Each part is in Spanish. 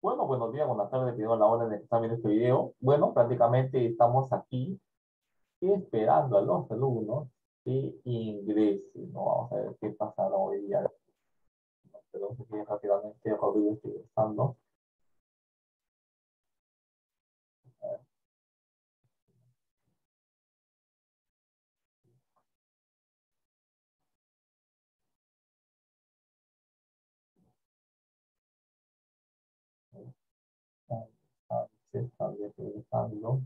Bueno, buenos días, buenas tardes, pido la hora de que está viendo este video. Bueno, prácticamente estamos aquí esperando a los alumnos que ingresen, ¿no? Vamos a ver qué pasará hoy día. Perdón, que rápidamente Rodrigo estoy ingresando. Se están ingresando.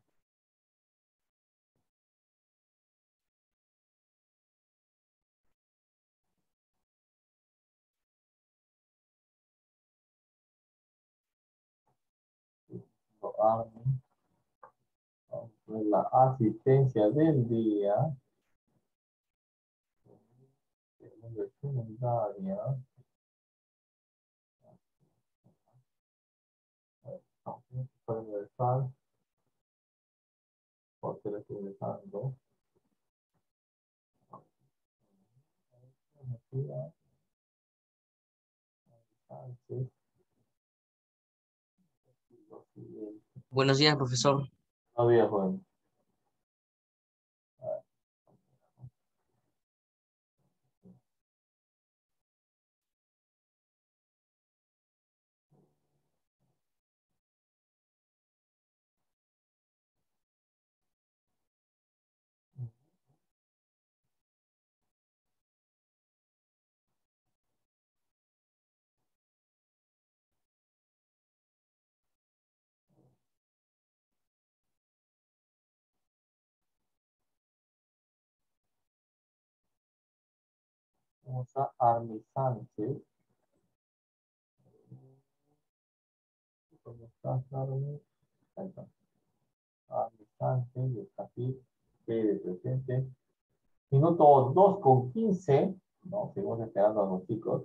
La asistencia del día, secundaria, universal, porque le estoy ingresando. Buenos días, profesor. No había joven. Vamos a Armi Sánchez. ¿Cómo estás, Armi? Ahí está. Armi Sánchez, está aquí. P de presente. Minuto 2:15. No, seguimos esperando a los chicos.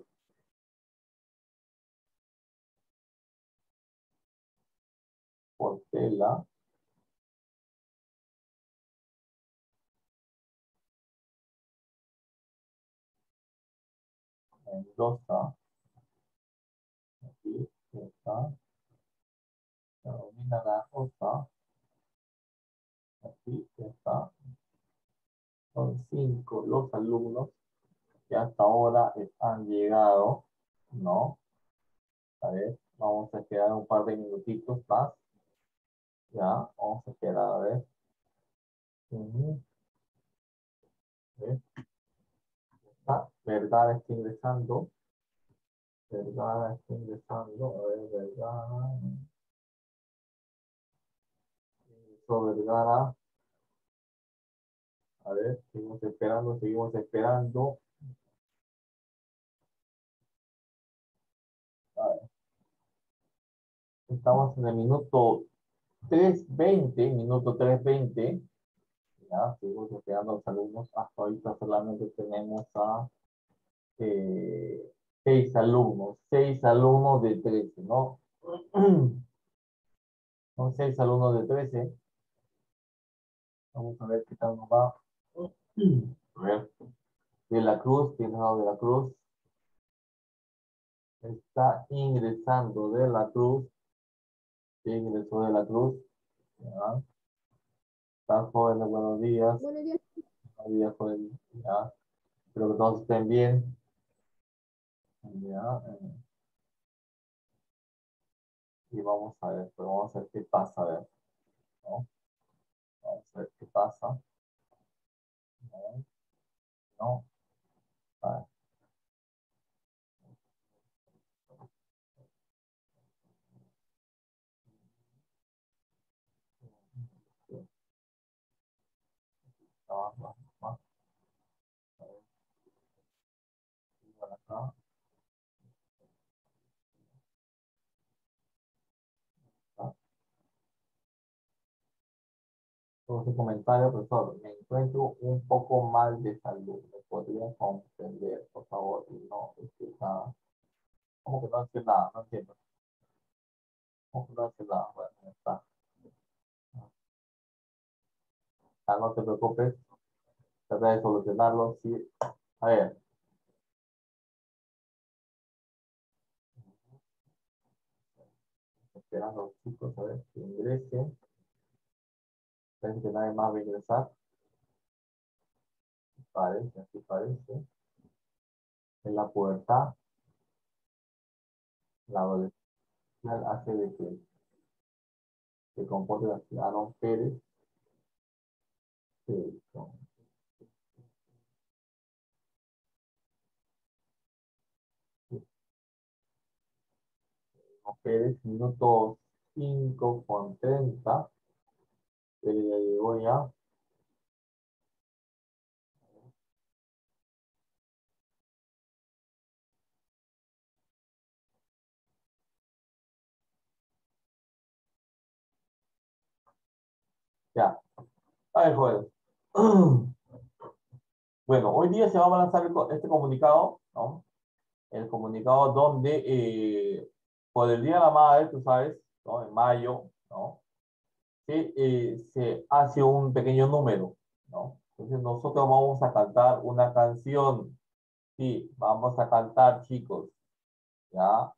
Portela. Mendoza. Aquí está. Carolina La Rosa. Aquí está. Son 5 los alumnos que hasta ahora han llegado, ¿no? A ver, vamos a esperar un par de minutitos más. Ya, vamos a esperar a ver. A ver. Vergara está ingresando. Vergara está ingresando. A ver, Vergara. Ingresó Vergara. A ver, seguimos esperando, seguimos esperando. A ver. Estamos en el minuto 3:20, minuto 3:20. Ya, seguimos esperando a los alumnos. Hasta ahorita solamente tenemos a 6 alumnos de 13, ¿no? Son 6 alumnos de 13. Vamos a ver qué tal nos va. A ver. De la Cruz, ¿quién es de la Cruz? Está ingresando de la Cruz. ¿Quién ingresó de la Cruz? Ya. Está jóvenes, buenos días. Buenos días. Buenos días, joven. Ya. Espero que todos estén bien. Ya. Y vamos a ver, pues vamos a ver qué pasa, a ver, ¿no? Vamos a ver qué pasa. ¿No? A ver. Acá. Todo su comentario, profesor. Me encuentro un poco mal de salud. ¿Me podría comprender, por favor? Y no decir nada. ¿Cómo que no decir nada? No entiendo. ¿Cómo que no decir nada? Bueno, ya está. Ah, no te preocupes. Trata de solucionarlo. Sí. A ver. Esperando a los chicos a ver que ingresen. Parece que nadie más va a ingresar. Parece, así parece. En la pubertad, la adolescencia hace de que se comporte así. Aaron Pérez. Aaron Pérez, minuto 5:30. Pero ya llegó ya. Ya. A ver, jóvenes. Bueno, hoy día se va a lanzar este comunicado, ¿no? El comunicado donde por el Día de la Madre, tú sabes, ¿no? En mayo, ¿no? Se hace un pequeño número, ¿no? Entonces nosotros vamos a cantar una canción. Sí, vamos a cantar, chicos, ¿ya?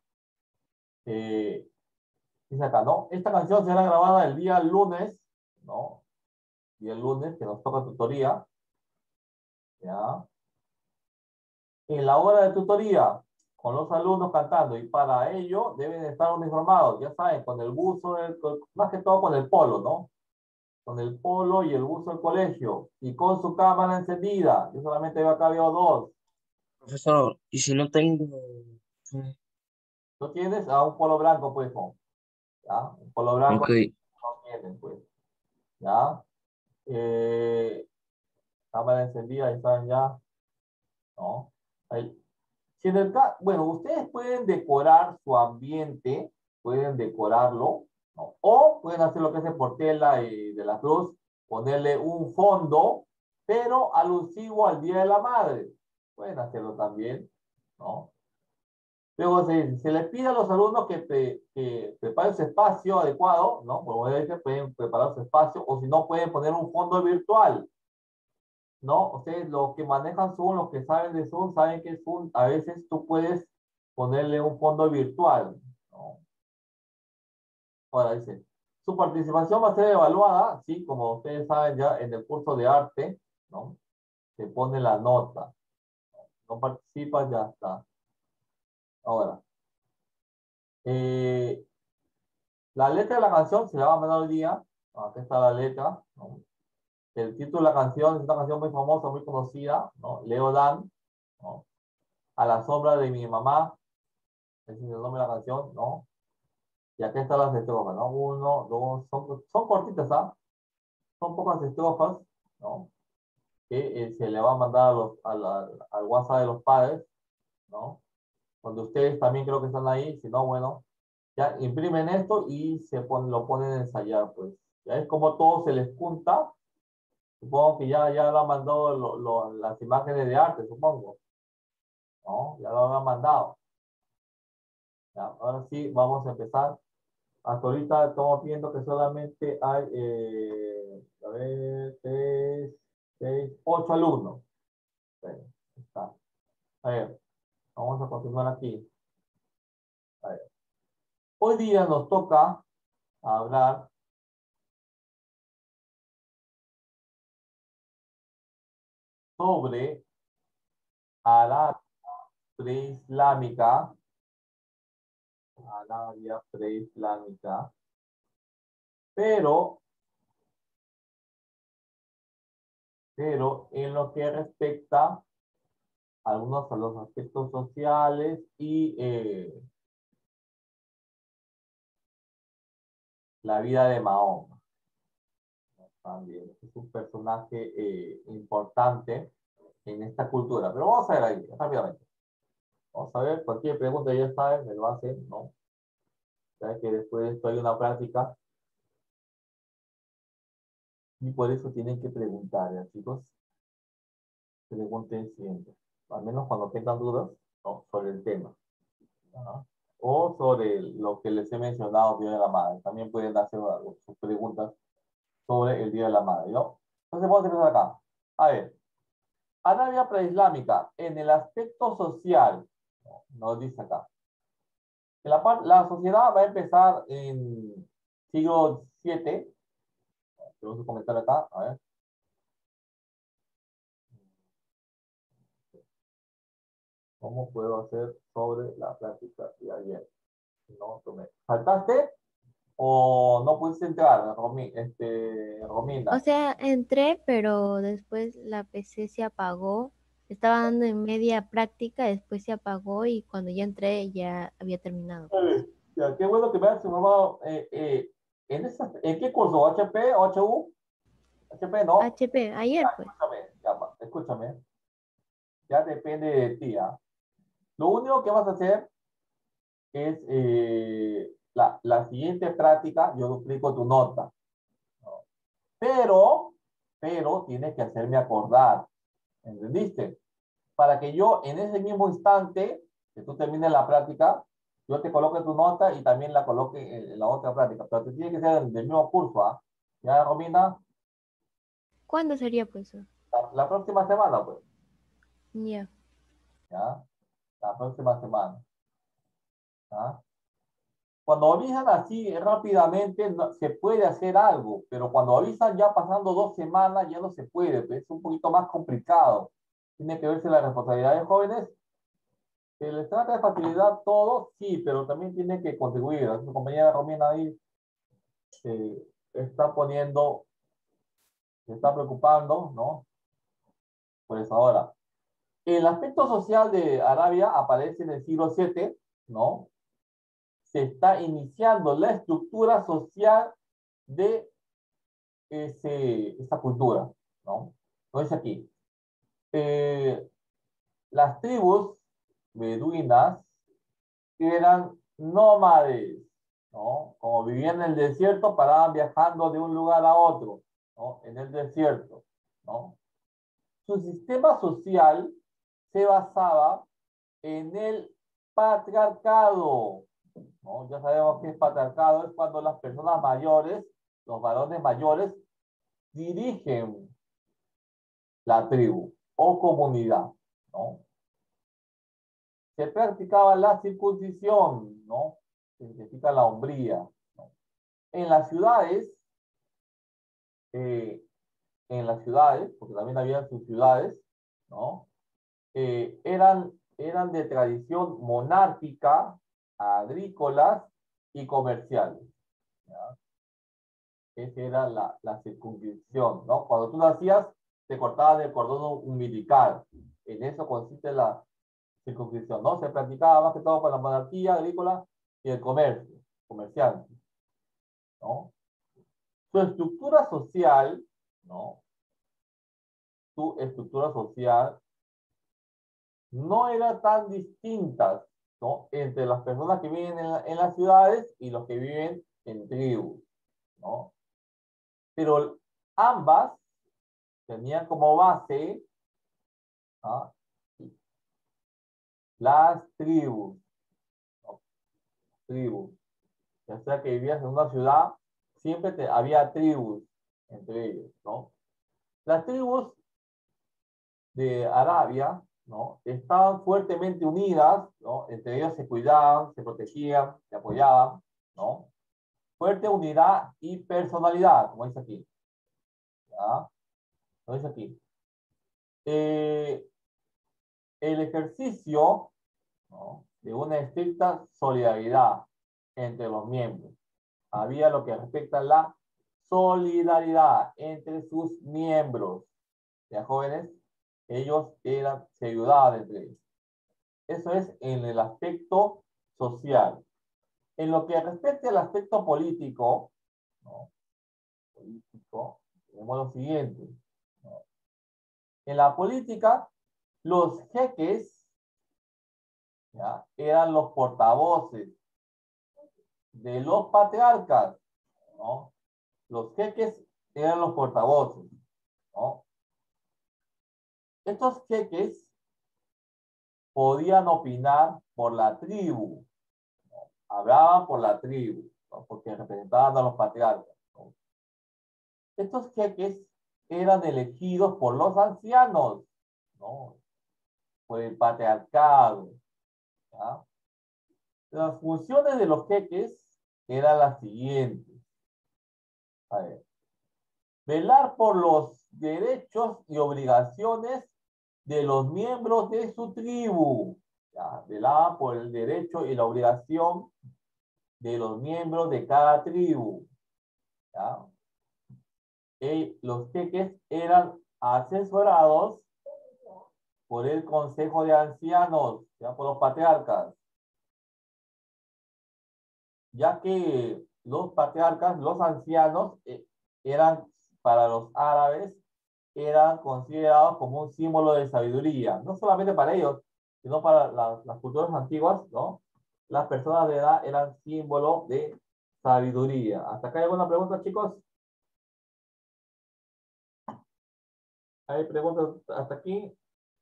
Dice acá, ¿no? Esta canción será grabada el día lunes, ¿no? Día lunes, que nos toca tutoría, ¿ya? En la hora de tutoría, con los alumnos cantando, y para ello deben estar uniformados, ya saben, con el buzo, más que todo con el polo, ¿no? Con el polo y el buzo del colegio, y con su cámara encendida. Yo solamente veo acá, veo dos. Profesor, y si no tengo... ¿Tú tienes? Un polo blanco, pues, ¿no? ¿Ya? Un polo blanco Ok, no tienen, pues, ¿ya? Eh, Cámara encendida, ahí están ya, ¿no? Ahí. Si en bueno, ustedes pueden decorar su ambiente, pueden decorarlo, ¿no? O pueden hacer lo que es el Portela y de la Cruz, ponerle un fondo, pero alusivo al Día de la Madre. Pueden hacerlo también, ¿no? Luego se les pide a los alumnos que preparen su espacio adecuado, ¿no? Como dije, pueden preparar su espacio, o si no, pueden poner un fondo virtual, ¿no? Ustedes los que manejan Zoom, los que saben de Zoom, saben que Zoom a veces tú puedes ponerle un fondo virtual, ¿no? Ahora dice, su participación va a ser evaluada, sí, como ustedes saben ya en el curso de arte, ¿no? Se pone la nota. No participas, ya está. Ahora, eh, la letra de la canción se la va a mandar hoy día. Aquí está la letra, ¿no? El título de la canción es una canción muy famosa, muy conocida, ¿no? Leo Dan, ¿no? A la sombra de mi mamá. Ese es el nombre de la canción, ¿no? Y aquí están las estrofas, ¿no? Uno, dos, son cortitas, ¿ah? Son pocas estrofas, ¿no? Que se le va a mandar al WhatsApp de los padres, ¿no? Donde ustedes también creo que están ahí, si no, bueno, ya imprimen esto y lo ponen a ensayar, pues. Ya es como todo se les junta. Supongo que ya lo han mandado las imágenes de arte, supongo, ¿no? Ya lo han mandado. Ya, ahora sí, vamos a empezar. Hasta ahorita estamos viendo que solamente hay, a ver, 8 alumnos. Bueno, está. A ver, vamos a continuar aquí. A ver. Hoy día nos toca hablar sobre Arabia preislámica, Arabia preislámica, pero, pero en lo que respecta a algunos de los aspectos sociales y la vida de Mahoma. También es un personaje importante en esta cultura. Pero vamos a ver ahí, rápidamente. Vamos a ver, cualquier pregunta ya saben, me lo hacen, ¿no? Ya que después de esto hay una práctica y por eso tienen que preguntar, ¿ya, chicos? Pregunten siempre, al menos cuando tengan dudas, ¿no? Sobre el tema, ¿no? O sobre lo que les he mencionado, Día de la Madre. También pueden hacer sus preguntas sobre el Día de la Madre, ¿no? Entonces vamos a empezar acá. A ver, Arabia preislámica, en el aspecto social, nos dice acá, La sociedad va a empezar en siglo VII. Tengo que comentar acá, a ver. ¿Cómo puedo hacer sobre la práctica de ayer? No tomé. ¿Faltaste o no pudiste entrar, O Romina? sea, entré, pero después la PC se apagó. Estaba dando en media práctica, después se apagó y cuando ya entré ya había terminado, pues. Ya, qué bueno que me has informado. ¿En qué curso? ¿HP? ¿HU? HP, no. HP, ayer, pues. Escúchame, ya, escúchame. Ya depende de ti, ¿ah? Lo único que vas a hacer es la siguiente práctica, yo duplico tu nota, ¿no? Pero, pero tienes que hacerme acordar, ¿entendiste? Para que yo en ese mismo instante que tú termines la práctica, yo te coloque tu nota y también la coloque en la otra práctica, pero te tiene que ser del mismo curso, ¿ah? ¿Ya, Romina? ¿Cuándo sería, pues? La próxima semana, pues, Ya. ¿ya? La próxima semana, ¿ah? Cuando avisan así rápidamente, se puede hacer algo, pero cuando avisan ya pasando 2 semanas, ya no se puede, pues, es un poquito más complicado. Tiene que verse la responsabilidad de jóvenes. Se les trata de facilitar todo, sí, pero también tiene que contribuir. Su compañera Romina ahí se está poniendo, se está preocupando, ¿no? Pues ahora, el aspecto social de Arabia aparece en el siglo VII, ¿no? Se está iniciando la estructura social de esa cultura, ¿no? No es aquí. Eh, las tribus beduinas eran nómades, ¿no? Como vivían en el desierto, paraban viajando de un lugar a otro, ¿no? En el desierto, ¿no? Su sistema social se basaba en el patriarcado, ¿no? Ya sabemos que es patriarcado, es cuando las personas mayores, los varones mayores, dirigen la tribu o comunidad, ¿no? Se practicaba la circuncisión, ¿no? Que significa la hombría, ¿no? En las ciudades, eh, porque también había sus ciudades, ¿no? Eran de tradición monárquica, agrícolas y comerciales, ¿ya? Esa era la circuncisión, ¿no? Cuando tú nacías, te cortaban el cordón umbilical. En eso consiste la circuncisión, ¿no? Se practicaba más que todo por la monarquía agrícola y el comercio, comerciante, ¿no? Su estructura social, ¿no? Su estructura social no era tan distinta, ¿no? Entre las personas que viven en las ciudades y los que viven en tribus, ¿no? Pero ambas tenían como base, ¿ah? Las tribus, ¿no? Tribus. Ya sea que vivías en una ciudad, siempre había tribus entre ellos, ¿no? Las tribus de Arabia, ¿no? Estaban fuertemente unidas, ¿no? Entre ellos se cuidaban, se protegían, se apoyaban, ¿no? Fuerte unidad y personalidad, como dice aquí, ¿ya? Como dice aquí. Eh, el ejercicio, ¿no? De una estricta solidaridad entre los miembros. Había lo que respecta a la solidaridad entre sus miembros. Ya jóvenes, se ayudaban entre ellos. Eso es en el aspecto social. En lo que respecta al aspecto político, ¿no? Político, tenemos lo siguiente, ¿no? En la política, los jeques, ¿ya? Eran los portavoces de los patriarcas, ¿no? Los jeques eran los portavoces, ¿no? Estos jeques podían opinar por la tribu, ¿no? Hablaban por la tribu, ¿no? Porque representaban a los patriarcas, ¿no? Estos jeques eran elegidos por los ancianos, ¿no? Por el patriarcado, ¿ya? Las funciones de los jeques eran las siguientes. A ver. Velar por los derechos y obligaciones de los miembros de su tribu. Ya, velaba por el derecho y la obligación de los miembros de cada tribu. ¿Ya? Los jeques eran asesorados por el Consejo de Ancianos, ya, por los patriarcas, ya que los patriarcas, los ancianos, eran, para los árabes, eran considerados como un símbolo de sabiduría, no solamente para ellos, sino para las culturas antiguas, ¿no? Las personas de edad eran símbolo de sabiduría. ¿Hasta acá hay alguna pregunta, chicos? ¿Hay preguntas hasta aquí?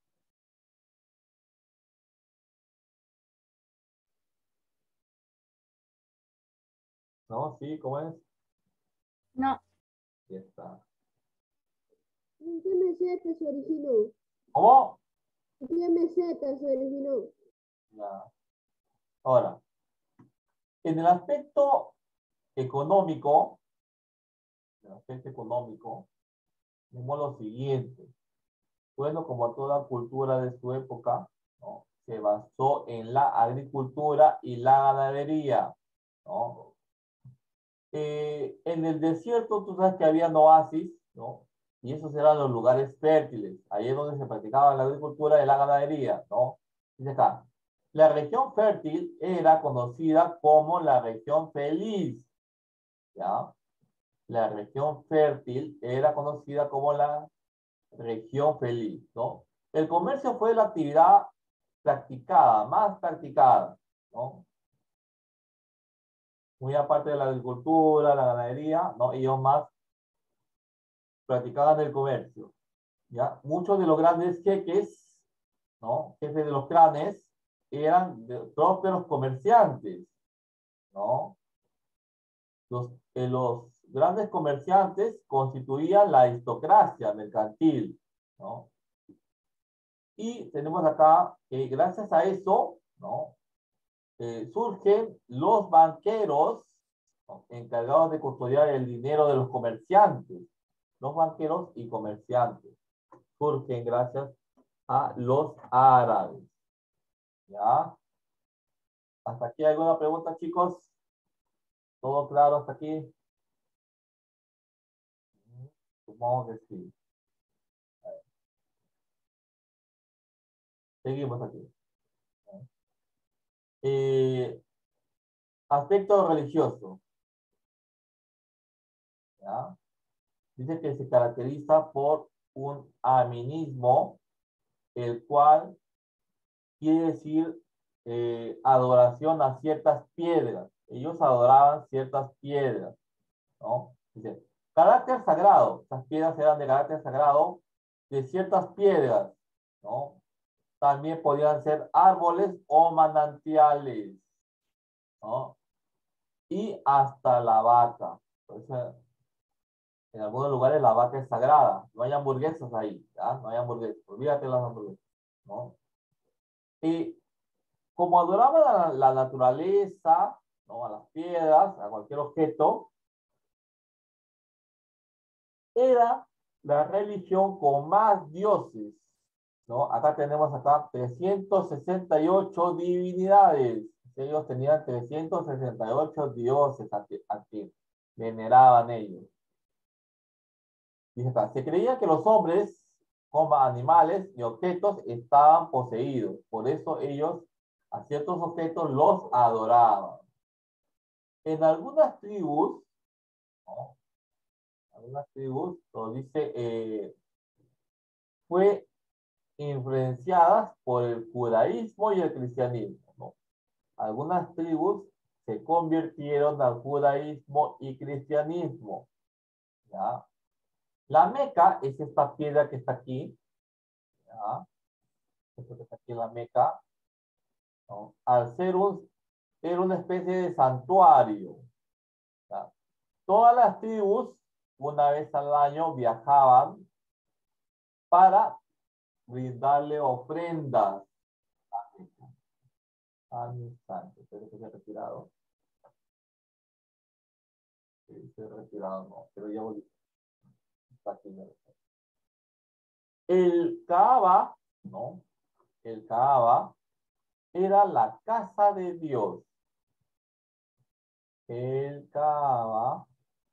¿No? ¿Sí? ¿Cómo es? No. Ya está. ¿En qué meseta se originó? ¿Cómo? ¿En qué meseta se originó? Ya. Ahora, en el aspecto económico, vemos lo siguiente. Bueno, como toda cultura de su época, ¿no? Se basó en la agricultura y la ganadería, ¿no? En el desierto, tú sabes que había oasis, ¿no? Y esos eran los lugares fértiles. Ahí es donde se practicaba la agricultura y la ganadería, ¿no? Dice acá, la región fértil era conocida como la región feliz, ¿ya? La región fértil era conocida como la región feliz, ¿no? El comercio fue la actividad practicada, más practicada, ¿no? Muy aparte de la agricultura, la ganadería, ¿no? Ellos más practicaban el comercio, ¿ya? Muchos de los grandes jeques, ¿no? Jefes de los clanes, eran prósperos comerciantes, ¿no? Los grandes comerciantes constituían la aristocracia mercantil, ¿no? Y tenemos acá que gracias a eso, ¿no? Surgen los banqueros, ¿no? Encargados de custodiar el dinero de los comerciantes. Los banqueros y comerciantes surgen gracias a los árabes. ¿Ya? ¿Hasta aquí alguna pregunta, chicos? ¿Todo claro hasta aquí? Supongo que sí. Seguimos aquí. Aspecto religioso. ¿Ya? Dice que se caracteriza por un aminismo, el cual quiere decir adoración a ciertas piedras. Ellos adoraban ciertas piedras, ¿no? Dice, carácter sagrado. Estas piedras eran de carácter sagrado de ciertas piedras, ¿no? También podían ser árboles o manantiales, ¿no? Y hasta la vaca. Por eso, en algunos lugares la vaca es sagrada. No hay hamburguesas ahí, ¿ya? No hay hamburguesas. Olvídate las hamburguesas, ¿no? Y como adoraban a la naturaleza, ¿no? A las piedras, a cualquier objeto, era la religión con más dioses, ¿no? Acá tenemos 368 divinidades. Ellos tenían 368 dioses a que veneraban ellos. Dice acá, se creía que los hombres, como animales y objetos, estaban poseídos. Por eso ellos a ciertos objetos los adoraban. En algunas tribus, ¿no? Algunas tribus, lo dice, fue influenciadas por el judaísmo y el cristianismo, ¿no? Algunas tribus se convirtieron al judaísmo y cristianismo, ¿ya? La Meca es esta piedra que está aquí, ¿ya? Esto que está aquí en la Meca, ¿no? Al ser era una especie de santuario, ¿ya? Todas las tribus, una vez al año, viajaban para brindarle ofrendas. al instante. Espero que se ha retirado. Sí, se ha retirado, no, pero ya volví. Está aquí, ya. El Kaaba, ¿no? El Kaaba era la casa de Dios. El Kaaba,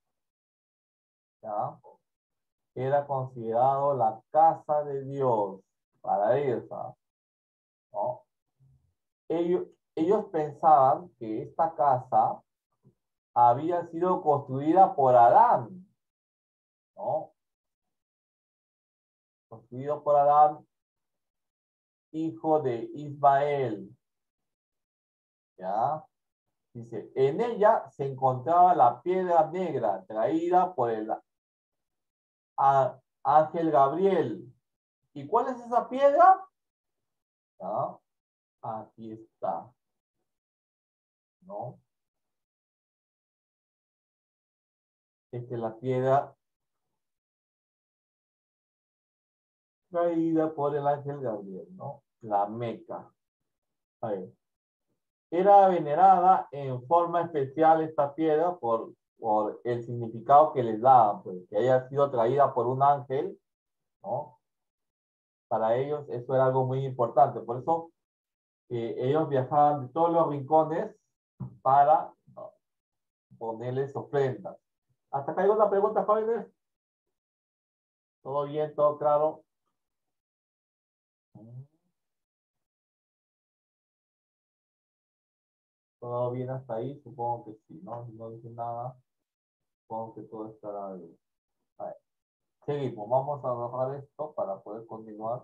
¿ya? Era considerado la casa de Dios para ellos, ¿no? Ellos pensaban que esta casa había sido construida por Adán, ¿no? Construido por Adán, hijo de Ismael, ¿ya? Dice, en ella se encontraba la piedra negra traída por el ángel Gabriel. ¿Y cuál es esa piedra? ¿Ya? Aquí está, ¿no? Esta es la piedra traída por el ángel Gabriel, ¿no? La Meca. A ver. Era venerada en forma especial esta piedra por el significado que les daban, pues, que haya sido traída por un ángel, ¿no? Para ellos eso era algo muy importante. Por eso ellos viajaban de todos los rincones para, ¿no?, ponerles ofrendas. Hasta acá hay una pregunta, jóvenes. ¿Todo bien? ¿Todo claro? ¿Todo bien hasta ahí? Supongo que sí, ¿no? Si no dice nada, supongo que todo estará bien. A ver, seguimos. Vamos a bajar esto para poder continuar.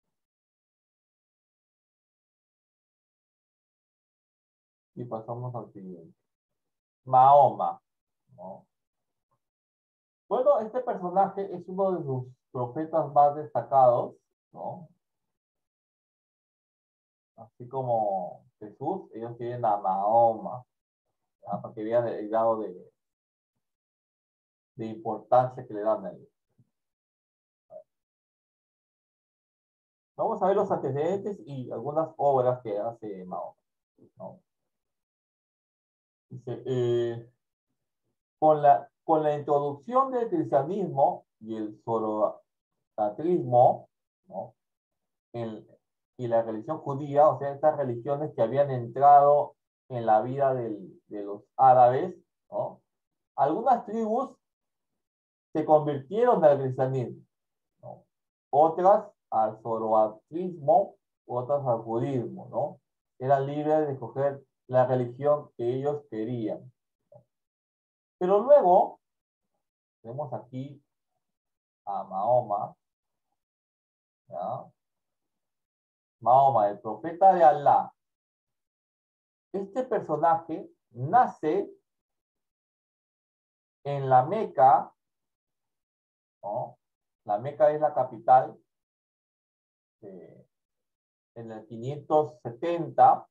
Y pasamos al siguiente. Mahoma, ¿no? Bueno, este personaje es uno de los profetas más destacados, ¿no? Así como Jesús, ellos tienen a Mahoma, ¿ya? Para que vean el grado de importancia que le dan a ellos. Vamos a ver los antecedentes y algunas obras que hace Mahoma, ¿no? Dice, con la introducción del cristianismo y el zoroastrismo, ¿no?, y la religión judía, o sea, estas religiones que habían entrado en la vida de los árabes, ¿no? Algunas tribus se convirtieron al cristianismo, ¿no? Otras al zoroastrismo, otras al budismo, ¿no? Eran libres de escoger la religión que ellos querían, ¿no? Pero luego, tenemos aquí a Mahoma, ¿ya? Mahoma, el profeta de Alá. Este personaje nace en la Meca, ¿no? La Meca es la capital. En el 570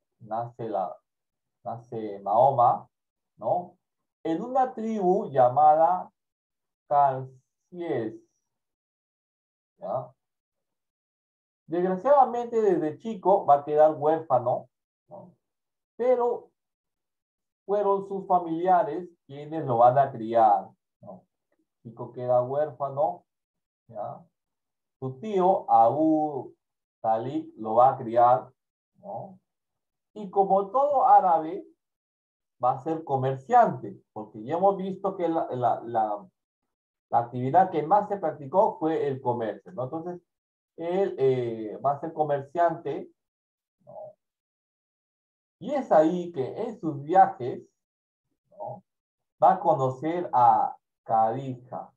nace Mahoma, ¿no? En una tribu llamada Calcies, ¿ya? Desgraciadamente desde chico va a quedar huérfano, ¿no? Pero fueron sus familiares quienes lo van a criar, ¿no? El chico queda huérfano, ¿ya? Su tío Abu Talib lo va a criar, ¿no? Y como todo árabe, va a ser comerciante, porque ya hemos visto que la actividad que más se practicó fue el comercio, ¿no? Entonces, él va a ser comerciante, ¿no? Y es ahí que en sus viajes, ¿no?, va a conocer a Khadija.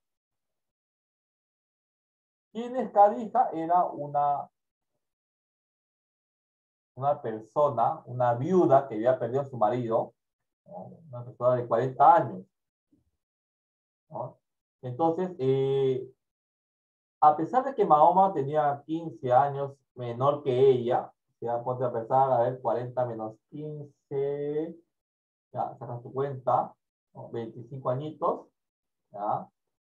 ¿Quién es Khadija? Era una persona, una viuda que había perdido a su marido, ¿no? Una persona de 40 años, ¿no? Entonces, a pesar de que Mahoma tenía 15 años menor que ella, se da ponte a pensar, a ver, 40 menos 15, ya, saca su cuenta, ¿no? 25 añitos, ¿ya?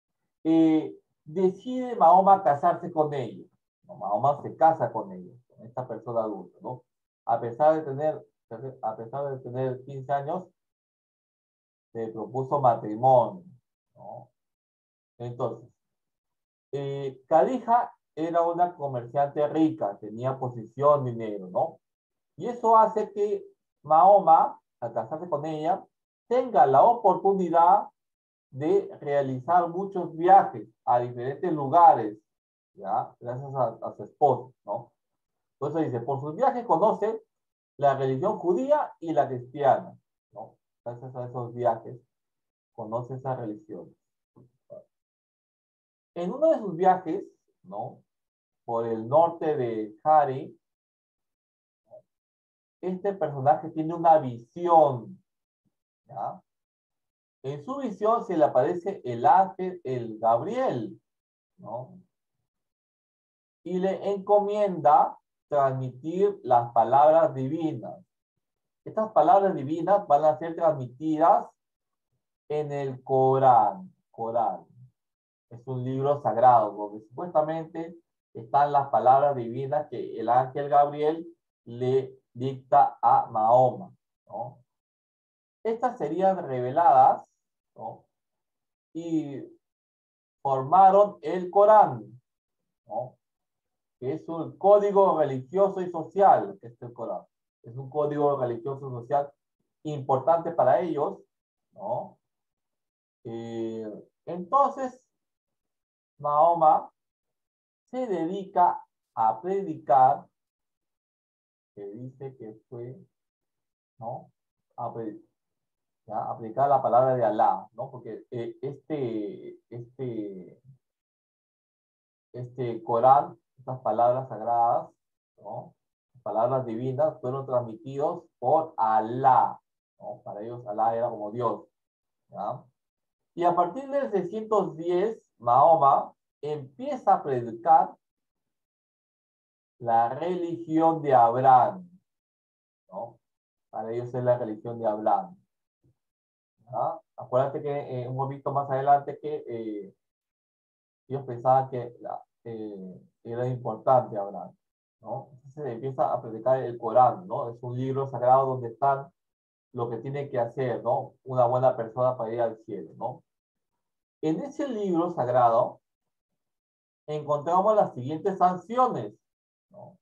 Decide Mahoma casarse con ella, ¿no? Mahoma se casa con ella, con esta persona adulta, ¿no? a pesar de tener 15 años, le propuso matrimonio, ¿no? Entonces, Khadija era una comerciante rica, tenía posición, dinero, ¿no? Y eso hace que Mahoma, al casarse con ella, tenga la oportunidad de realizar muchos viajes a diferentes lugares, ¿ya? Gracias a su esposo, ¿no? Entonces dice, por sus viajes conoce la religión judía y la cristiana, ¿no? Gracias a esos viajes conoce esa religión. En uno de sus viajes, ¿no? Por el norte de Hari, este personaje tiene una visión, ¿ya? En su visión se le aparece el ángel, el Gabriel, ¿no? Y le encomienda transmitir las palabras divinas. Estas palabras divinas van a ser transmitidas en el Corán. Corán es un libro sagrado donde supuestamente están las palabras divinas que el ángel Gabriel le dicta a Mahoma, ¿no? Estas serían reveladas, ¿no? Y formaron el Corán, ¿no? Que es un código religioso y social, que es el Corán. Es un código religioso y social importante para ellos, ¿no? Entonces, Mahoma se dedica a predicar, que dice que fue, ¿no? A predicar, ¿ya? A predicar la palabra de Alá, ¿no? Porque este Corán, estas palabras sagradas, ¿no? Palabras divinas, fueron transmitidos por Alá, ¿no? Para ellos Alá era como Dios, ¿ya? Y a partir del 610, Mahoma empieza a predicar la religión de Abraham, ¿no? Para ellos es la religión de Abraham, ¿ya? Acuérdate que hemos visto más adelante que ellos pensaban que era importante Abraham, ¿no? Entonces empieza a predicar el Corán, ¿no? Es un libro sagrado donde están lo que tiene que hacer, ¿no? Una buena persona para ir al cielo, ¿no? En ese libro sagrado encontramos las siguientes sanciones, ¿no?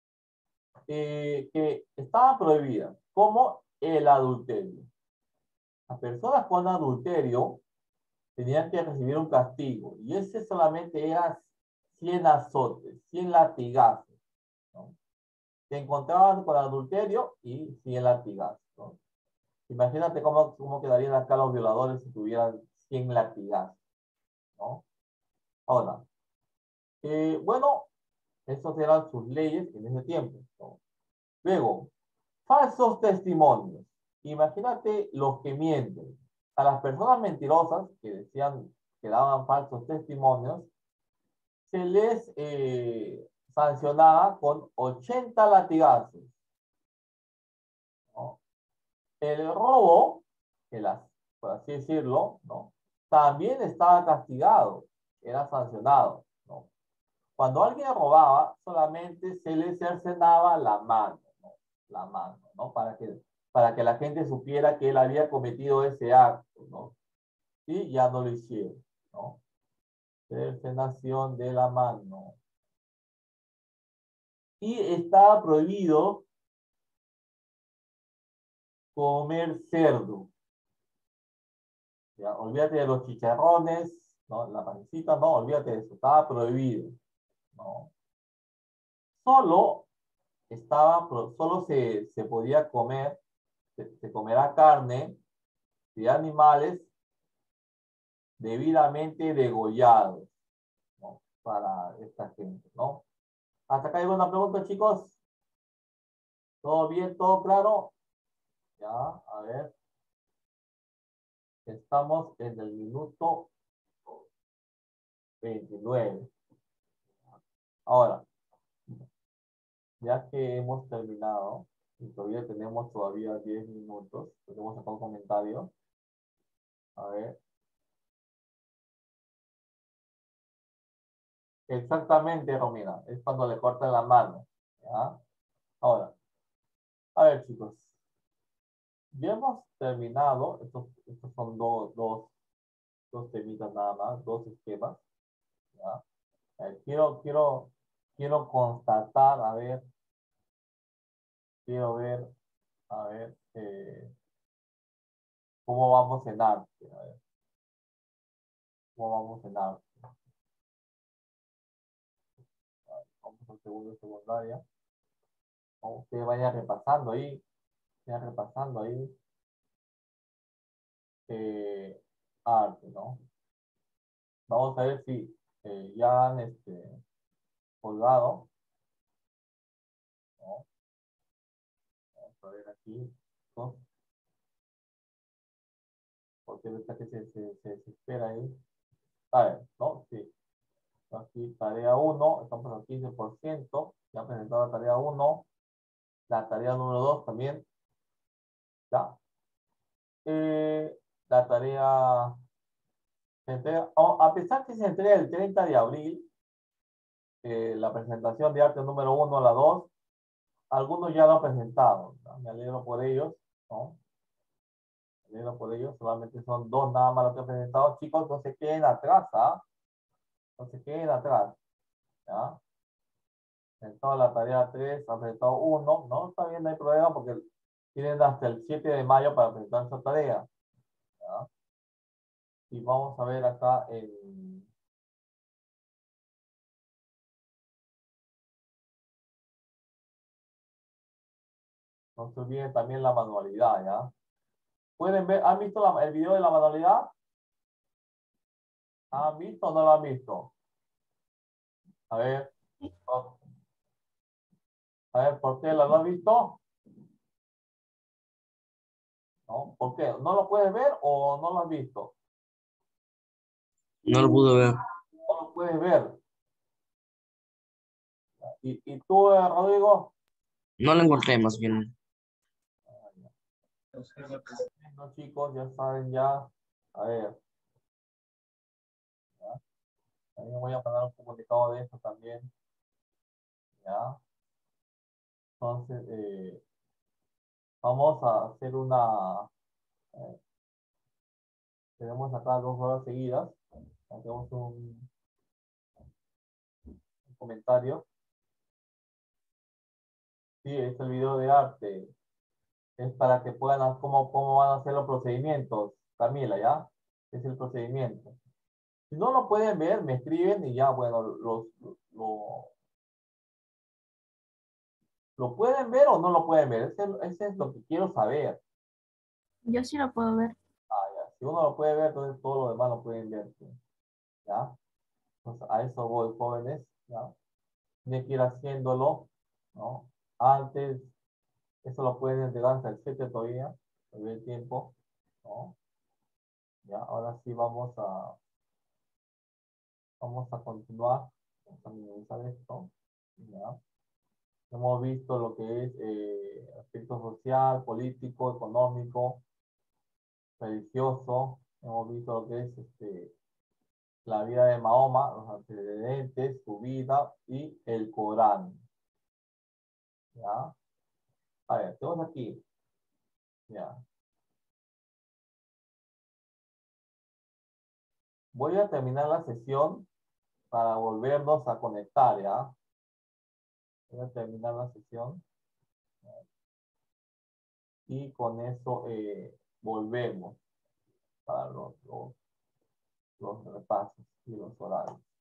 Que estaban prohibidas, como el adulterio. Las personas con adulterio tenían que recibir un castigo, y ese solamente era 100 azotes, 100 latigazos, ¿no? Se encontraban con adulterio y 100 latigazos, ¿no? Imagínate cómo quedarían acá los violadores si tuvieran 100 latigazos, ¿no? Ahora, bueno, esas eran sus leyes en ese tiempo, ¿no? Luego, falsos testimonios. Imagínate los que mienten. A las personas mentirosas que decían que daban falsos testimonios, se les sancionaba con 80 latigazos, ¿no? El robo, por así decirlo, ¿no? También estaba castigado, era sancionado, ¿no? Cuando alguien robaba, solamente se le cercenaba la mano, ¿no? La mano, ¿no? Para que la gente supiera que él había cometido ese acto, ¿no? Y ya no lo hicieron, ¿no? Cercenación de la mano. Y estaba prohibido comer cerdo. Ya, olvídate de los chicharrones, ¿no? La pancita, no, olvídate de eso, estaba prohibido, ¿no? Solo se podía comer, se comerá carne de animales debidamente degollados, ¿no? Para esta gente, ¿no? Hasta acá hay una pregunta, chicos. ¿Todo bien? ¿Todo claro? Ya, a ver. Estamos en el minuto 29. Ahora, ya que hemos terminado y todavía 10 minutos, tenemos acá un comentario. A ver. Exactamente, Romina. Es cuando le cortan la mano, ¿ya? Ahora, A ver, chicos. Ya hemos terminado. Estos son dos temitas nada más, dos esquemas. ¿Ya? Quiero constatar, a ver, quiero ver, a ver, cómo vamos en arte. A ver, cómo vamos en arte. Vamos al segundo de secundaria. Usted vaya repasando ahí, arte, ¿no? Vamos a ver si ya han colgado, ¿no? Vamos a ver aquí, ¿no? Porque ahorita que se espera ahí. A ver, ¿no? Sí. Aquí tarea 1, estamos al 15%, ya presentado la tarea 1, la tarea número 2 también, ¿ya? La tarea, a pesar que se entrega el 30 de abril, la presentación de arte número 1 a la 2, algunos ya lo han presentado, ¿no? Me alegro por ellos, ¿no? Me alegro por ellos, solamente son 2 nada más los que han presentado. Chicos, no se queden atrás, ¿ah? No se queden atrás, ¿ya? En toda la tarea 3 han presentado 1, ¿no? Está bien, no hay problema porque tienen hasta el 7 de mayo para presentar esa tarea, ¿ya? Y vamos a ver acá no se olviden también la manualidad, ¿ya? ¿Pueden ver? ¿Han visto el video de la manualidad? ¿Han visto o no lo han visto? A ver. A ver, Portela, ¿lo has visto? ¿No? ¿Por qué? ¿No lo puedes ver o no lo has visto? No lo pude ver. No lo puedes ver. ¿Y tú, Rodrigo? No lo encontré más bien. No, chicos, ya saben ya. A ver. ¿Ya? También voy a mandar un comunicado de esto también. ¿Ya? Entonces, vamos a hacer eh, tenemos acá 2 horas seguidas. Hacemos un comentario. Sí, es el video de arte. Es para que puedan, cómo van a ser los procedimientos. Camila, ¿ya? Es el procedimiento. Si no lo pueden ver, me escriben y ya, bueno, ¿lo pueden ver o no lo pueden ver? Ese es lo que quiero saber. Yo sí lo puedo ver. Ah, ya. Si uno lo puede ver, entonces todos los demás lo pueden ver, ¿sí? ¿Ya? Entonces, a eso voy, jóvenes, ¿ya? Tienen que ir haciéndolo, ¿no? Antes, eso lo pueden entregar hasta el 7 todavía, todavía el tiempo, ¿no? Ya, ahora sí vamos a continuar. Vamos a minimizar esto, ¿ya? Hemos visto lo que es aspecto social, político, económico, religioso. Hemos visto lo que es la vida de Mahoma, los antecedentes, su vida y el Corán. ¿Ya? A ver, tenemos aquí. ¿Ya? Voy a terminar la sesión para volvernos a conectar, ¿ya? Voy a terminar la sesión. Y con eso volvemos para los repasos y los horarios.